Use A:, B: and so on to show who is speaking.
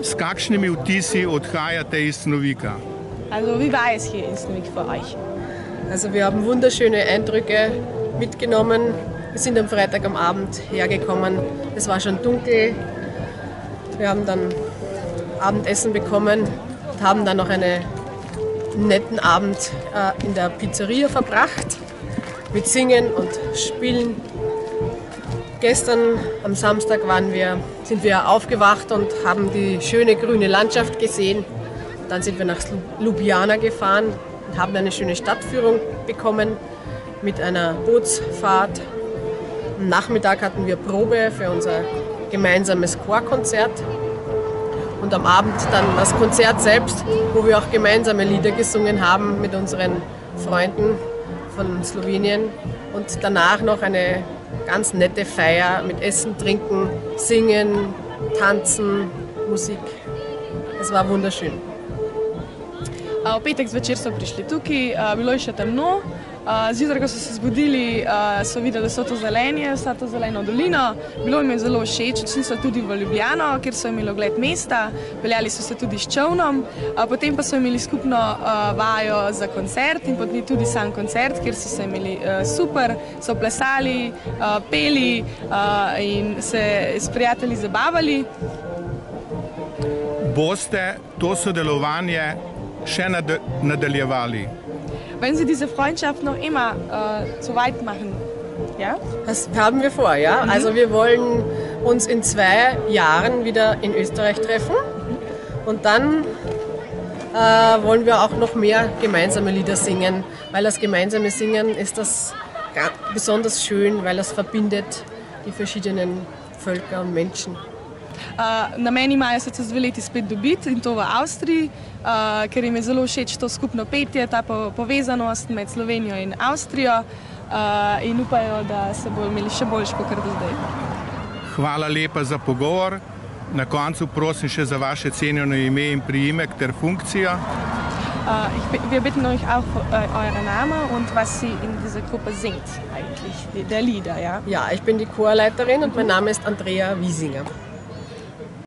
A: S kakšnimi vtisi odhajate iz Snovika?
B: Also wie war es hier in Snovik für euch?
C: Also wir haben wunderschöne Eindrücke mitgenommen. Wir sind am Freitag am Abend hergekommen. Es war schon dunkel. Wir haben dann Abendessen bekommen und haben dann noch einen netten Abend in der Pizzeria verbracht mit Singen und Spielen. Gestern am Samstag sind wir aufgewacht und haben die schöne grüne Landschaft gesehen. Dann sind wir nach Ljubljana gefahren und haben eine schöne Stadtführung bekommen mit einer Bootsfahrt. Am Nachmittag hatten wir Probe für unser gemeinsames Chorkonzert und am Abend dann das Konzert selbst, wo wir auch gemeinsame Lieder gesungen haben mit unseren Freunden von Slowenien und danach noch eine ganz nette Feier mit Essen, Trinken, Singen, Tanzen, Musik. Es war wunderschön.
B: V petek zvečer so prišli tukaj, bilo je še temno. Zjutraj, ko so se zbudili, so videli vso to zelenje, vso to zeleno dolino. Bilo jim je zelo všeč, šli so tudi v Ljubljano, kjer so imeli ogled mesta, peljali so se tudi s čolnom, potem pa so imeli skupno vajo za koncert in potem tudi sam koncert, kjer so se imeli super, so plesali, peli in se s prijatelji zabavali.
A: Boste to sodelovanje še nadaljevali?
B: Wenn Sie diese Freundschaft noch immer so weit machen, ja?
C: Das haben wir vor, ja. Also wir wollen uns in 2 Jahren wieder in Österreich treffen und dann wollen wir auch noch mehr gemeinsame Lieder singen, weil das gemeinsame Singen ist das besonders schön, weil das verbindet die verschiedenen Völker und Menschen.
B: Namen imajo se čez 2 leti spet dobiti in to v Avstriji, ker jim je zelo všeč to skupno petje, ta povezanost med Slovenijo in Avstrijo in upajo, da se bodo imeli še boljše kot do zdaj.
A: Hvala lepa za pogovor. Na koncu prosim še za vaše cenjeno ime in priimek ter funkcijo.
B: Wir bitten euch auch euren Namen und was Sie in dieser Gruppe singt eigentlich, der Lieder, ja?
C: Ja, ich bin die Chorleiterin und mein Name ist Andrea Wiesinger.